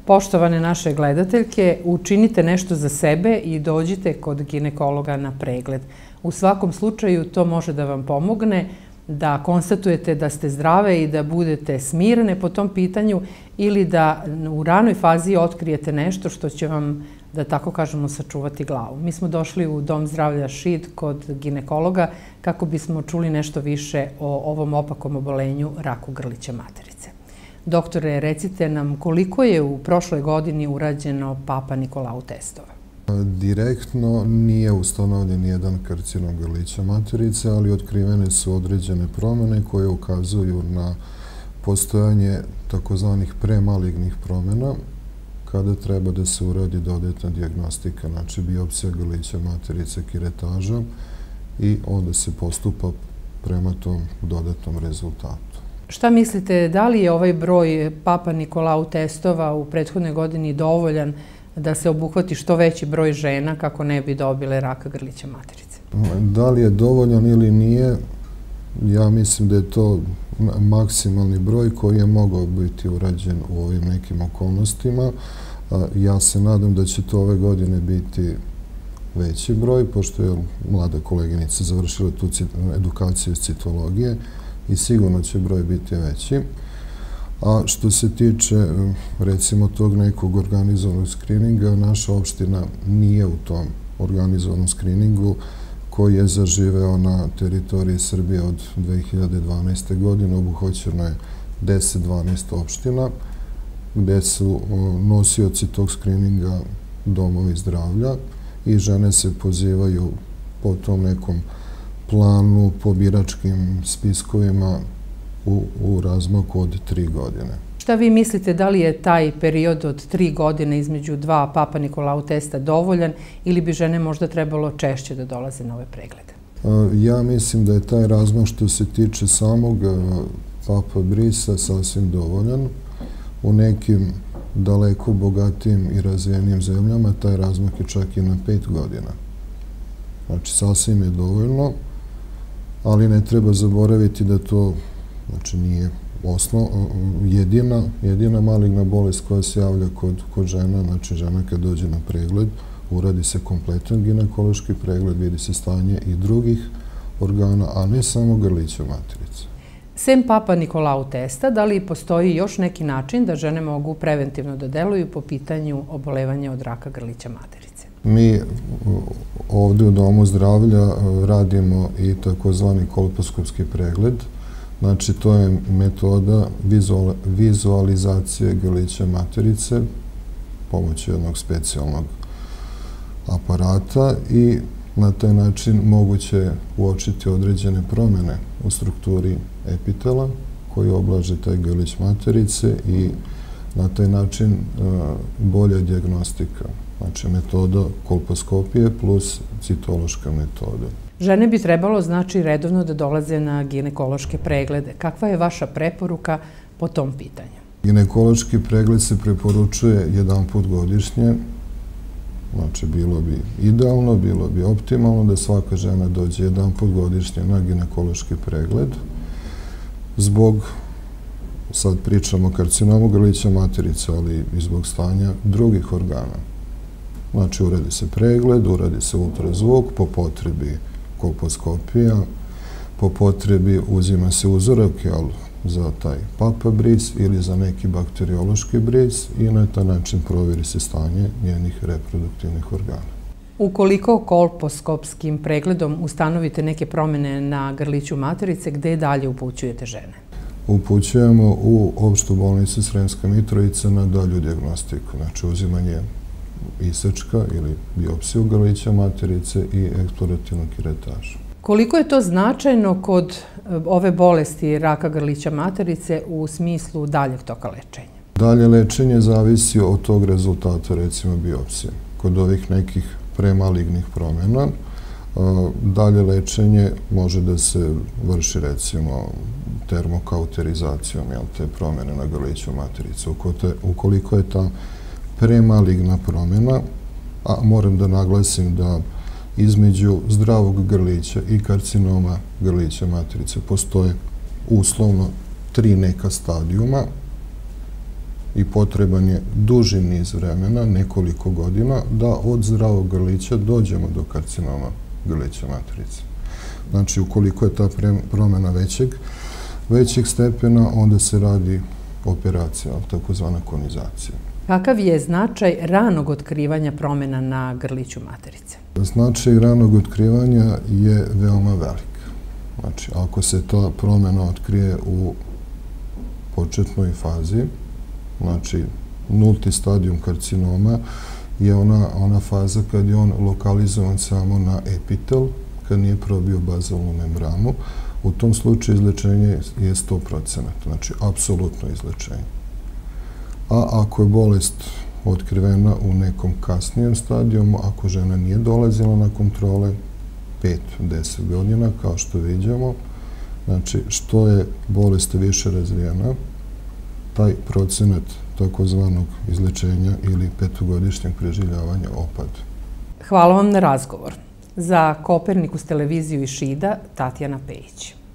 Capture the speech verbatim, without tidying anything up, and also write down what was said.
Poštovane naše gledateljke, učinite nešto za sebe i dođite kod ginekologa na pregled. U svakom slučaju to može da vam pomogne da konstatujete da ste zdrave i da budete smirene po tom pitanju ili da u ranoj fazi otkrijete nešto što će vam, da tako kažemo, sačuvati glavu. Mi smo došli u Dom zdravlja Šid kod ginekologa kako bismo čuli nešto više o ovom opakom obolenju raku grlića materice. Doktore, recite nam koliko je u prošloj godini urađeno Papa Nikolau testova? Direktno nije ustanovljen nijedan karcinom grlića materice, ali otkrivene su određene promjene koje ukazuju na postojanje takozvanih premalignih promjena kada treba da se uradi dodatna dijagnostika, znači biopsija grlića materice, kiretaža i onda se postupa prema tom dodatnom rezultatu. Šta mislite, da li je ovaj broj Papa Nikolau testova u prethodnoj godini dovoljan da se obuhvati što veći broj žena kako ne bi dobile raka grlića materice? Da li je dovoljan ili nije, ja mislim da je to maksimalni broj koji je mogao biti urađen u ovim nekim okolnostima. Ja se nadam da će to ove godine biti veći broj, pošto je mlada koleginica završila tu edukaciju iz citologije i sigurno će broj biti veći. A što se tiče, recimo, tog nekog organizovanog skrininga, naša opština nije u tom organizovanom skriningu koji je zaživeo na teritoriji Srbije od dve hiljade dvanaeste. godine. Obuhvaćeno je deset do dvanaest opština, gde su nosioci tog skrininga domovi zdravlja i žene se pozivaju po tom nekom planu, po biračkim spiskovima u razmaku od tri godine. Šta vi mislite, da li je taj period od tri godine između dva Papa Nikolau testa dovoljan ili bi žene možda trebalo češće da dolaze na ove preglede? Ja mislim da je taj razmak što se tiče samog Papa brisa sasvim dovoljan. U nekim daleko bogatijim i razvijenim zemljama taj razmak je čak i na pet godina. Znači, sasvim je dovoljno, ali ne treba zaboraviti da to znači nije jedina, jedina maligna bolest koja se javlja kod, kod žena. Znači, žena kad dođe na pregled, uradi se kompletan ginekološki pregled, vidi se stanje i drugih organa, a ne samo grlića materice. Sem Papa Nikolau testa, da li postoji još neki način da žene mogu preventivno da deluju po pitanju obolevanja od raka grlića materice? Mi ovde u Domu zdravlja radimo i takozvani kolposkopski pregled. Znači, to je metoda vizualizacije grlića materice pomoću jednog specijalnog aparata i na taj način moguće uočiti određene promjene u strukturi epitela koji oblaže taj grlić materice i na taj način bolja dijagnostika. Znači, metoda kolposkopije plus citološka metoda. Žene bi trebalo, znači, redovno da dolaze na ginekološke preglede. Kakva je vaša preporuka po tom pitanju? Ginekološki pregled se preporučuje jedan put godišnje. Znači, bilo bi idealno, bilo bi optimalno da svaka žena dođe jedan put godišnje na ginekološki pregled. Zbog, sad pričamo o karcinomu grlića materice, ali i zbog stanja drugih organa. Znači, uradi se pregled, uradi se ultrazvuk, po potrebi kolposkopija, po potrebi uzima se uzorak za taj Papa bris ili za neki bakteriološki bris i na taj način provjeri se stanje njenih reproduktivnih organa. Ukoliko kolposkopskim pregledom ustanovite neke promjene na grliću materice, gde dalje upućujete žene? Upućujemo u opštu bolnicu Sremska Mitrovica na dalju dijagnostiku, znači uzimanje isečka ili biopsiju grlića materice i eksplorativnu kiretažu. Koliko je to značajno kod ove bolesti raka grlića materice u smislu daljeg toka lečenja? Dalje lečenje zavisi od tog rezultata, recimo biopsije. Kod ovih nekih premalignih promjena, dalje lečenje može da se vrši, recimo, termokauterizacijom, te promjene na grliću materice. Ukoliko je ta premaligna promjena, a moram da naglasim da između zdravog grlića i karcinoma grlića materice postoje uslovno tri neka stadijuma i potreban je duži niz vremena, nekoliko godina, da od zdravog grlića dođemo do karcinoma grlića materice. Znači, ukoliko je ta promjena većeg, većeg stepena, onda se radi operacija, takozvana konizacija. Kakav je značaj ranog otkrivanja promjena na grliću materice? Značaj ranog otkrivanja je veoma velik. Znači, ako se ta promjena otkrije u početnoj fazi, znači nulti stadijum karcinoma je ona, ona faza kad je on lokalizovan samo na epitel, kad nije probio bazalnu membranu, u tom slučaju izlečenje je sto posto, znači apsolutno izlečenje. A ako je bolest otkrivena u nekom kasnijem stadijumu, ako žena nije dolazila na kontrole pet do deset godina, kao što vidimo, znači što je bolest više razvijena, taj procenat takozvanog izlečenja ili petogodišnjeg preživljavanja opada. Hvala vam na razgovor. Za Kopernikus televiziju iz Šida, Tatjana Pejić.